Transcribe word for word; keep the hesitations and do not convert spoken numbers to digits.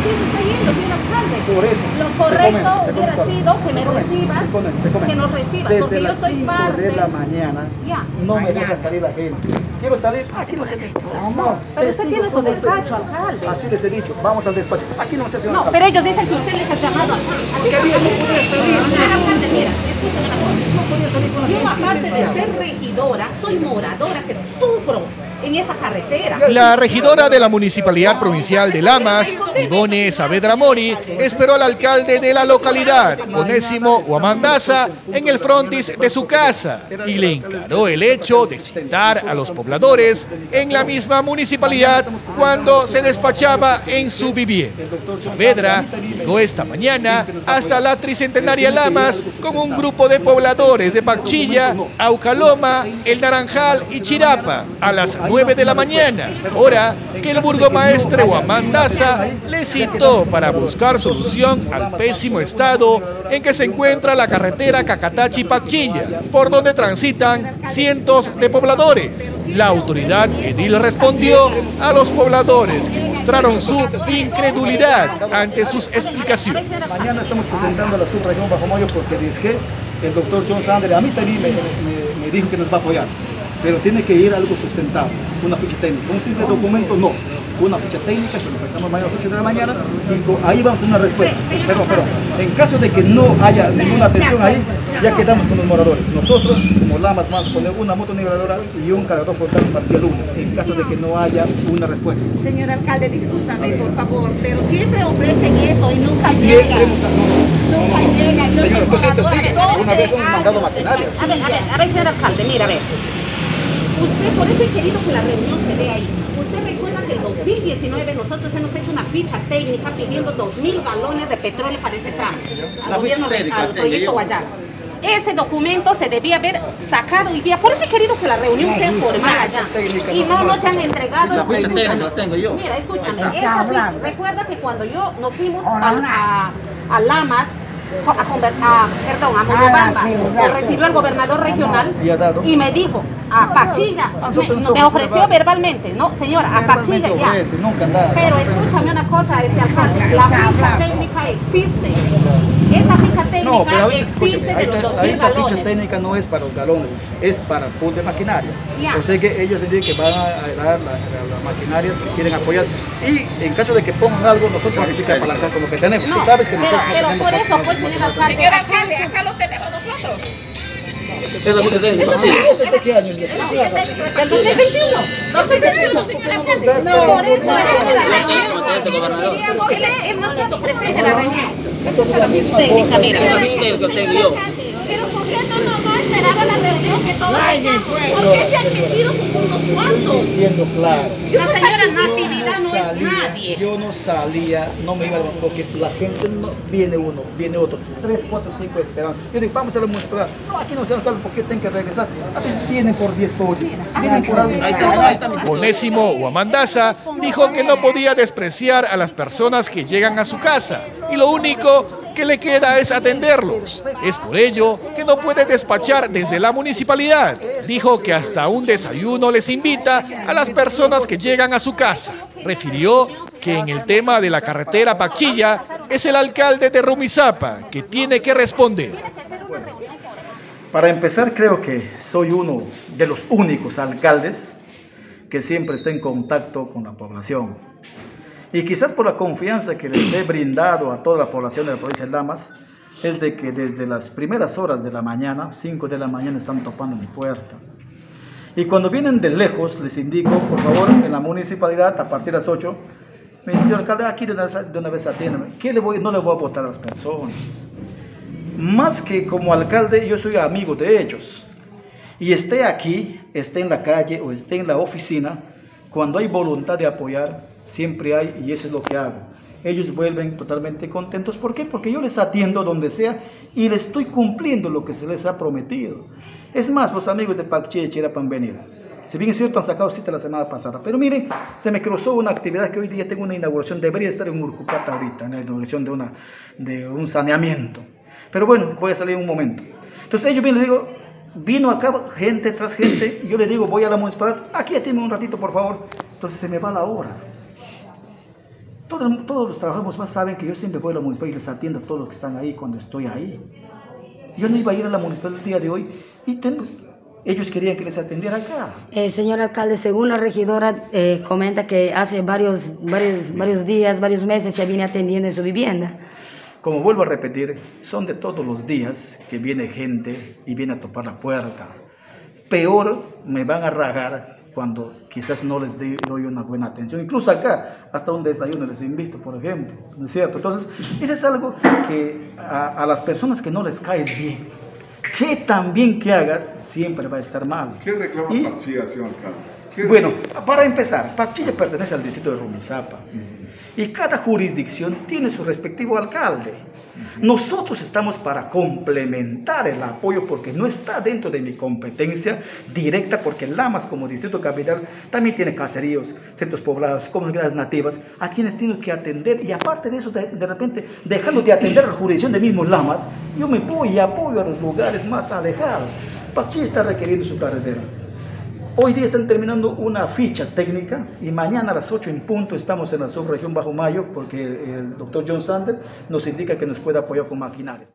así se está yendo, señor alcalde. Por eso. Lo correcto comento, hubiera comento, sido que me comento, recibas, comento, te comento. que nos recibas, Desde porque yo las soy cinco parte. de la mañana Ya. no me Mañana. deja salir la gente. Quiero salir, aquí no se dice. No, pero usted tiene su despacho, alcalde. Así les he dicho, vamos al despacho. Aquí no se hace No, alcalde. pero ellos dicen que usted les ha llamado al alcalde. ¿Qué día no podía salir? Señor alcalde, mira, escúchame una cosa. No podía salir con la Yo, gente. aparte ¿Qué de les ser regidora, soy moradora que sufro en esa carretera. La regidora de la Municipalidad Provincial de Lamas, Ivone Saavedra Mori, esperó al alcalde de la localidad, Onésimo Huamandaza, en el frontis de su casa y le encaró el hecho de citar a los pobladores en la misma municipalidad cuando se despachaba en su vivienda. Saavedra llegó esta mañana hasta la tricentenaria Lamas con un grupo de pobladores de Pacchilla, Aucaloma, El Naranjal y Chirapa a las nueve de la mañana, hora que el burgomaestre Huamandaza le citó para buscar solución al pésimo estado en que se encuentra la carretera Cacatachi-Pacchilla, por donde transitan cientos de pobladores. La autoridad edil respondió a los pobladores que mostraron su incredulidad ante sus explicaciones. Mañana estamos presentando a la subregión Bajo Mayo porque dice que el doctor John Sanders a mí también me, me, me dijo que nos va a apoyar, pero tiene que ir algo sustentable, una ficha técnica. Un simple documento no, una ficha técnica que lo presentamos mañana a las ocho de la mañana y con, ahí vamos a una respuesta. Pero, pero en caso de que no haya ninguna atención ahí, ya quedamos con los moradores. Nosotros, como Lamas, vamos a poner una motoniveladora y un cargador frontal para el día lunes, en caso de que no haya una respuesta. Señor alcalde, discúlpame, por favor, pero siempre ofrecen eso y nunca Siempre llegan. hemos... No, Nunca no, no. llegan. Yo Señor, soy entonces te moradora, sigue. entonces, Una vez hemos ah, mandado entonces, maquinaria. A ver, a ver, a ver, señor alcalde, mira, a ver. Usted, por eso he querido que la reunión se dé ahí. Usted recuerda que en dos mil diecinueve nosotros hemos hecho una ficha técnica pidiendo dos mil galones de petróleo para ese tramo, al gobierno, de, al proyecto Guayana. Ese documento se debía haber sacado hoy día. Por eso he querido que la reunión sea formal allá. Y no nos han entregado. La ficha técnica tengo yo. Mira, escúchame. Esa ficha, recuerda que cuando yo nos fuimos a, a, a Lamas, a, conver, a, perdón, a Moyobamba, me recibió el gobernador regional y me dijo, a Pacchilla, me, me ofreció verbalmente, no, señora, a Pacchilla ya. Pero escúchame una cosa, este alcalde, la ficha técnica existe. Esa ficha técnica No, pero ahorita, existe escúchame, de los ahorita, dos mil ahorita galones. ficha técnica no es para los galones, es para pool de maquinarias. Ya. O sea que ellos dicen que van a dar las la maquinarias que quieren apoyar. Y en caso de que pongan algo, nosotros vamos a apalancar con lo que tenemos. No, Tú sabes que pero, nosotros no pero tenemos por eso, capacidad. pues, señor alcalde, Señor alcalde, acá lo tenemos nosotros. Es la ficha técnica, sí. ¿Desde qué año? del dos mil veintiuno. dos mil veintiuno. No, Por eso Este gobernador. queríamos que le hemos estado presente en la reunión. Entonces la misma Técnica, cosa. mira. Es la ficha técnica que tengo yo. Pero ¿por qué no nos no esperaba la reunión que todos teníamos? ¿Por qué se han metido con unos cuantos? Estoy siendo claro. La señora Natividad no es Salía, nadie. Yo no salía, no me iba a levantar porque la gente no viene uno, viene otro, tres, cuatro, cinco esperando. Yo digo, vamos a la municipalidad. No, aquí no se alcalde, ¿por qué tienen que regresar? A veces vienen por diez pollos, vienen por algo. Ahí está, ahí está mi Onésimo Huamandaza dijo que no podía despreciar a las personas que llegan a su casa y lo único que le queda es atenderlos. Es por ello que no puede despachar desde la municipalidad. Dijo que hasta un desayuno les invita a las personas que llegan a su casa. Refirió que en el tema de la carretera Pacchilla es el alcalde de Rumisapa que tiene que responder. Para empezar, creo que soy uno de los únicos alcaldes que siempre está en contacto con la población. Y quizás por la confianza que les he brindado a toda la población de la provincia de Lamas, es de que desde las primeras horas de la mañana, cinco de la mañana, están topando mi puerta. Y cuando vienen de lejos, les indico, por favor, en la municipalidad, a partir de las ocho, me dice, señor alcalde, aquí de una vez, de una vez atiéndeme. ¿Qué le voy? No le voy a votar a las personas. Más que como alcalde, yo soy amigo de ellos. Y esté aquí, esté en la calle o esté en la oficina, cuando hay voluntad de apoyar, siempre hay, y eso es lo que hago. Ellos vuelven totalmente contentos. ¿Por qué? Porque yo les atiendo donde sea y les estoy cumpliendo lo que se les ha prometido. Es más, los amigos de Pacchilla y Chirapa han venido. Si bien es cierto, han sacado cita la semana pasada. Pero miren, se me cruzó una actividad que hoy día tengo una inauguración. Debería estar en Urcupata ahorita, en la inauguración de, una, de un saneamiento. Pero bueno, voy a salir un momento. Entonces ellos vienen y les digo, vino acá gente tras gente. Y yo les digo, voy a la municipalidad. Aquí atiéndeme un ratito, por favor. Entonces se me va la hora. Todo, todos los trabajadores más saben que yo siempre voy a la municipalidad y les atiendo a todos los que están ahí cuando estoy ahí. Yo no iba a ir a la municipalidad el día de hoy y tengo, ellos querían que les atendiera acá. Eh, señor alcalde, según la regidora eh, comenta que hace varios, varios, varios días, varios meses ya viene atendiendo en su vivienda. Como vuelvo a repetir, son de todos los días que viene gente y viene a topar la puerta. Peor me van a ragar cuando quizás no les doy una buena atención. Incluso acá, hasta un desayuno les invito, por ejemplo, ¿no es cierto? Entonces, eso es algo que a, a las personas que no les caes bien, que también que hagas, siempre va a estar mal. ¿Qué reclama y, Pachilla, señor alcalde? Bueno, para empezar, Pachilla pertenece al distrito de Rumiñahuaca. Y cada jurisdicción tiene su respectivo alcalde. Nosotros estamos para complementar el apoyo porque no está dentro de mi competencia directa, porque Lamas como distrito capital también tiene caseríos, centros poblados, comunidades nativas, a quienes tengo que atender. Y aparte de eso, de, de repente, dejando de atender a la jurisdicción de mismos Lamas, yo me voy y apoyo a los lugares más alejados. Pachilla está requiriendo su carretera. Hoy día están terminando una ficha técnica y mañana a las ocho en punto estamos en la subregión Bajo Mayo porque el doctor John Sander nos indica que nos puede apoyar con maquinaria.